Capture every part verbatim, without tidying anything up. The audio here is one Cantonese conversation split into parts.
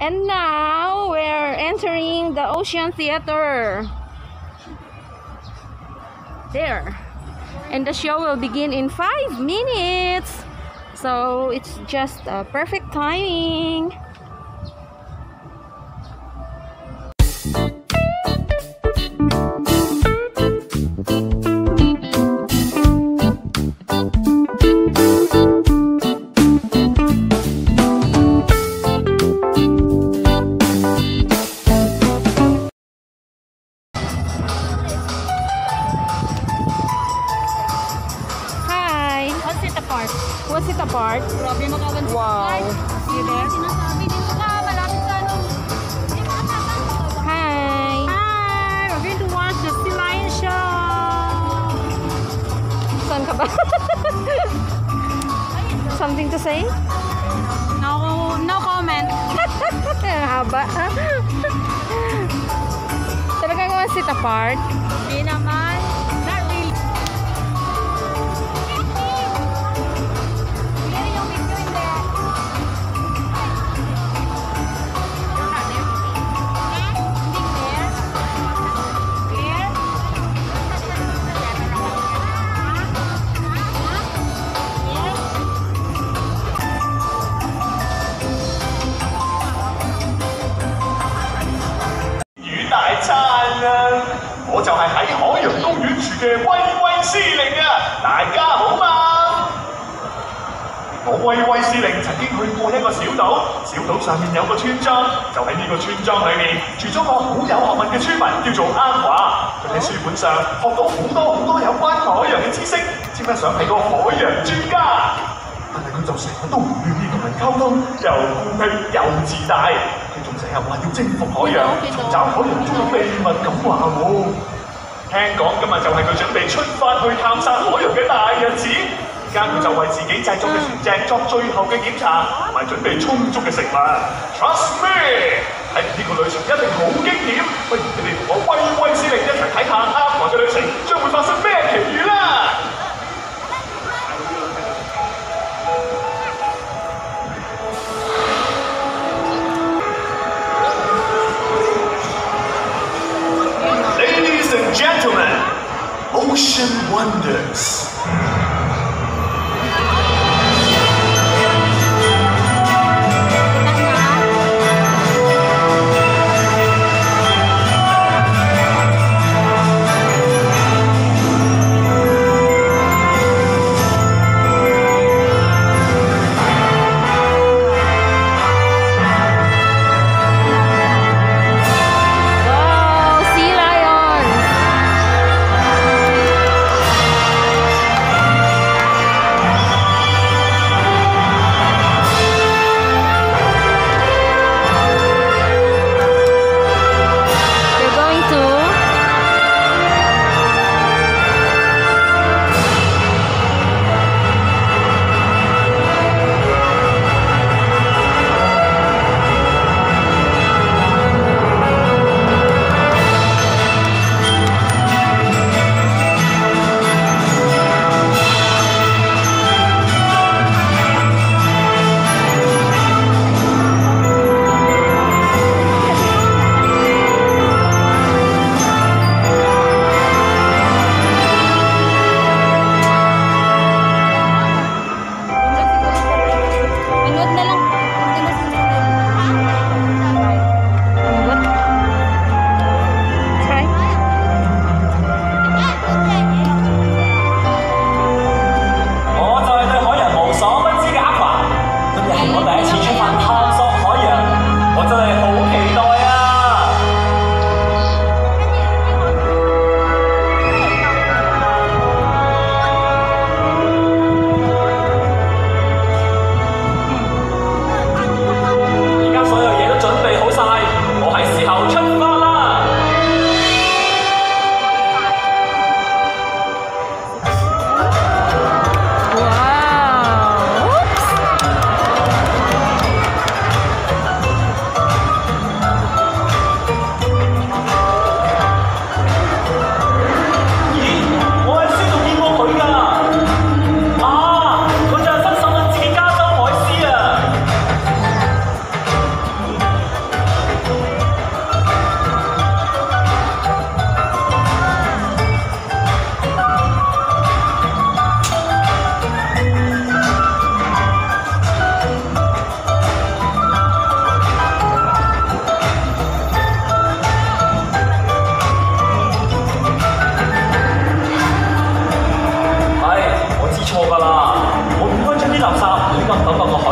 And now we're entering the Ocean Theater. There. And the show will begin in five minutes. So it's just a perfect timing. What's it apart? Grabe makawan sa wow. You there? Sinasabi dito ka, malapit sa ano. Hi! Hi! We're going to watch the Sea Lion Show! Saan ka ba? Something to say? No, no comment. Haba. Talagang what's it apart? Hindi naman. Not really. 我威威司令曾經去過一個小島，小島上面有個村莊，就喺呢個村莊裏面住咗個好有學問嘅村民，叫做啱華。佢喺書本上學到好多好多有關海洋嘅知識，稱得上係個海洋專家。但係佢就成日都唔願意同人溝通，又孤僻又自大。佢仲成日話要征服海洋，尋找海洋中嘅秘密咁話喎。聽講今日就係佢準備出發去探索海洋嘅大日子。而家佢就為自己製作嘅船隻作最後嘅檢查，同埋準備充足嘅食物。Trust me， 睇嚟呢個旅程一定好驚險。不如你哋同我威威司令一齊睇下啱華嘅旅程將會發生咩奇遇啦！Ladies and gentlemen, Ocean Wonders.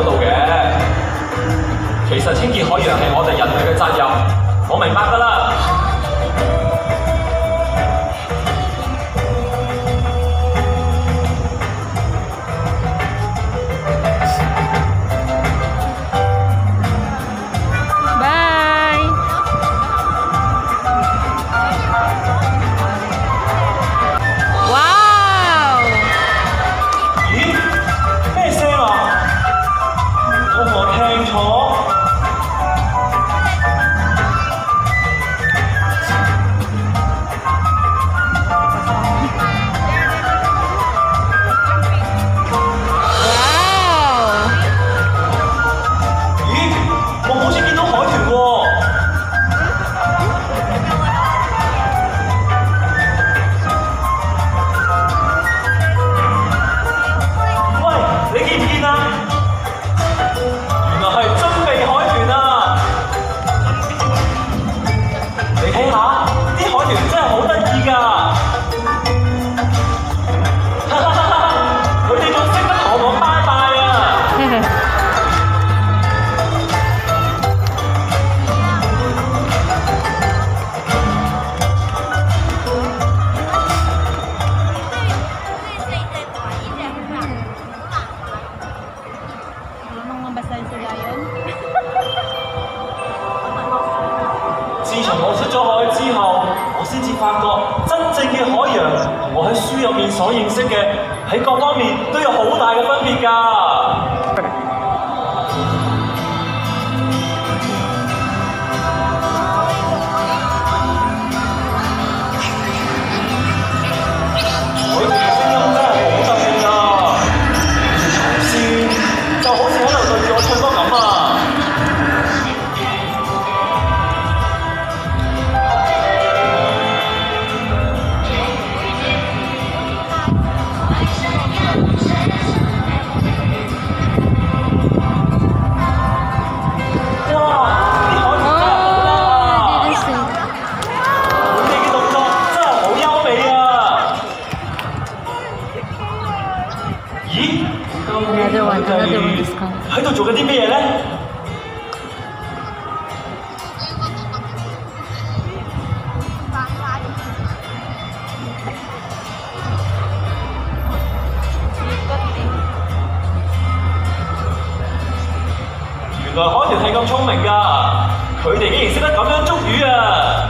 海度嘅。其實清潔海洋係我哋人類嘅責任，我明白㗎啦。自從我出咗海之後，我先至發覺真正嘅海洋同我喺書入面所認識嘅喺各方面都有好大嘅分別㗎。佢哋嘅聲音真係好特別啊！頭先就好似喺度對住我唱歌咁啊！喺度做緊啲咩嘢咧？原來海豚係咁聰明㗎，佢哋竟然識得咁樣捉魚啊！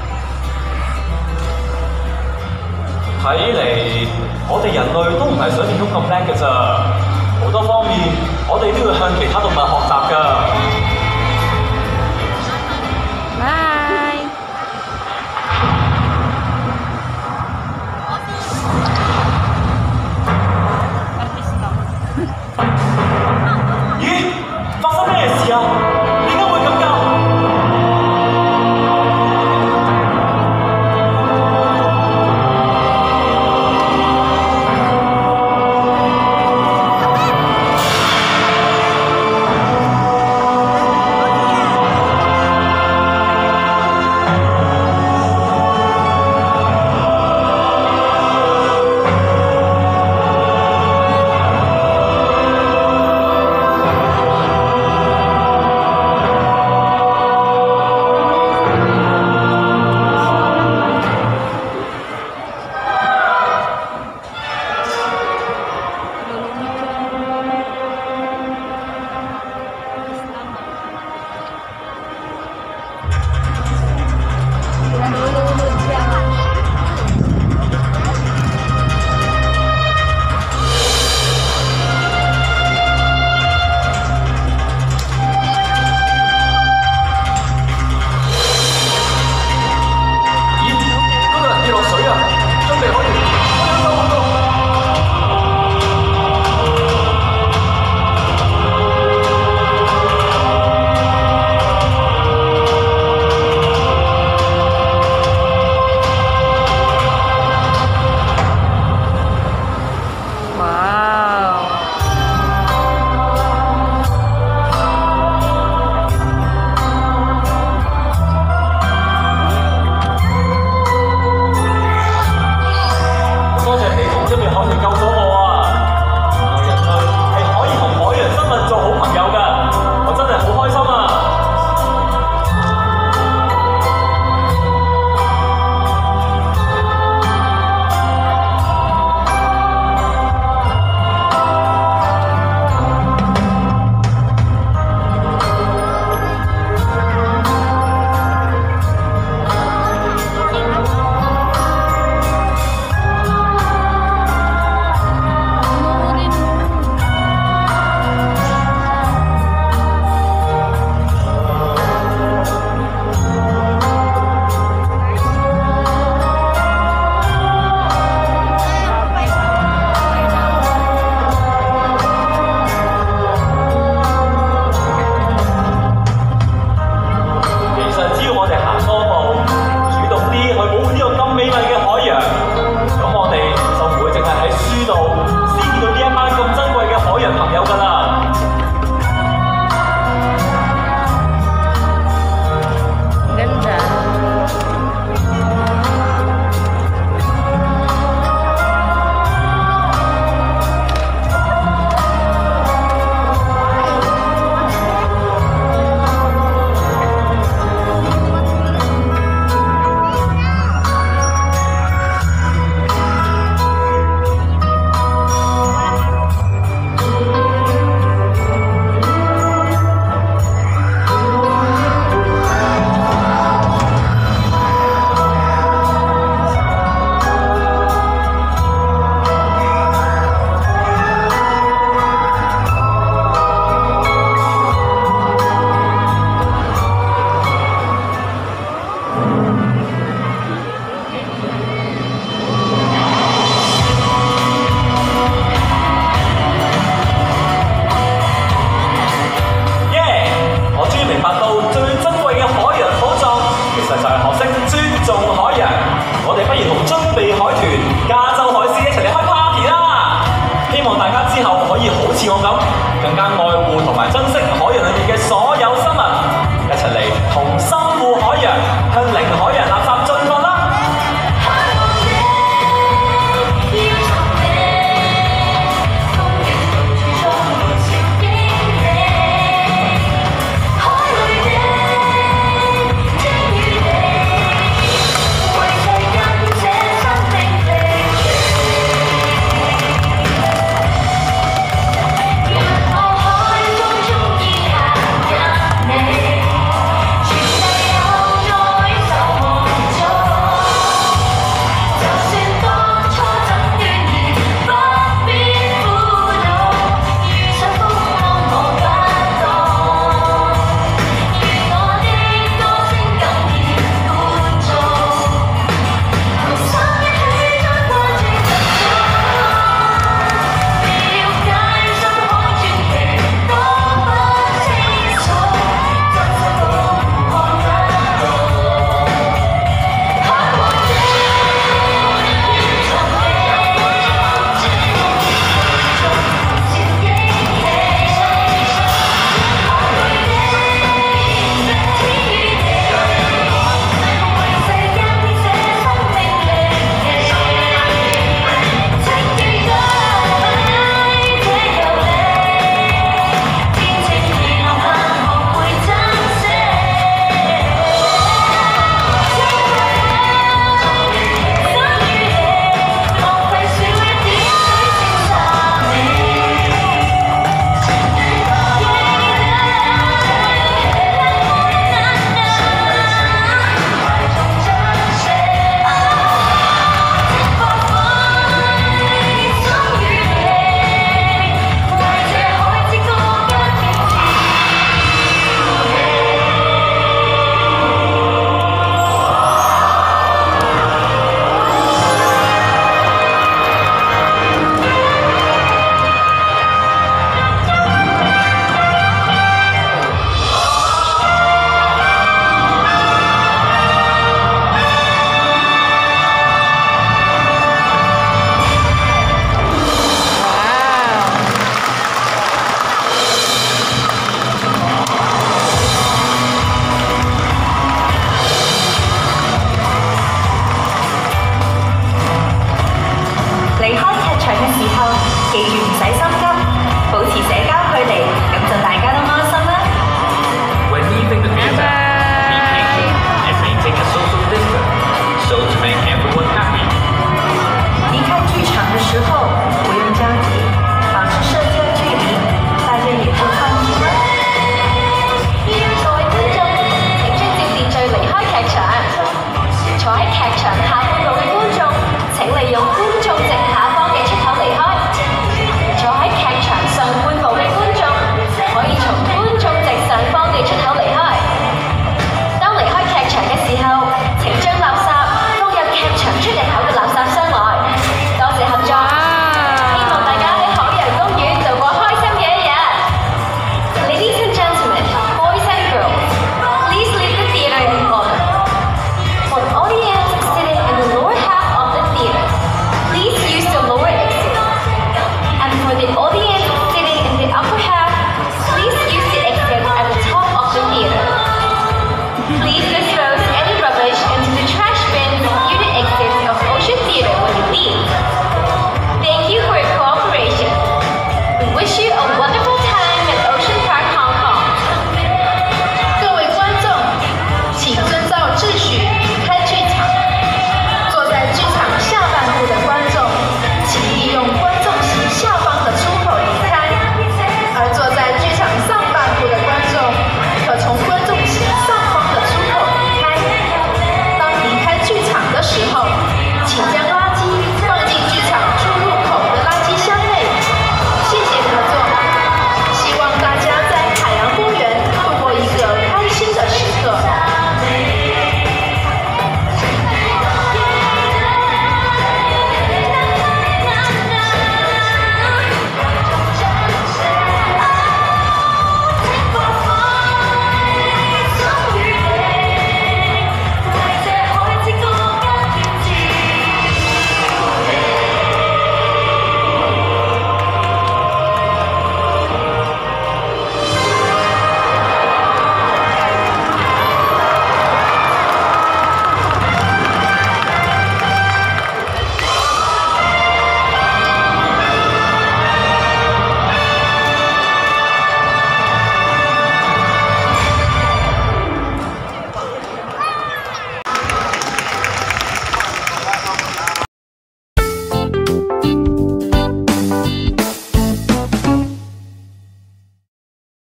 睇嚟我哋人類都唔係想象中咁叻嘅咋。好多方面，我哋都要向其他動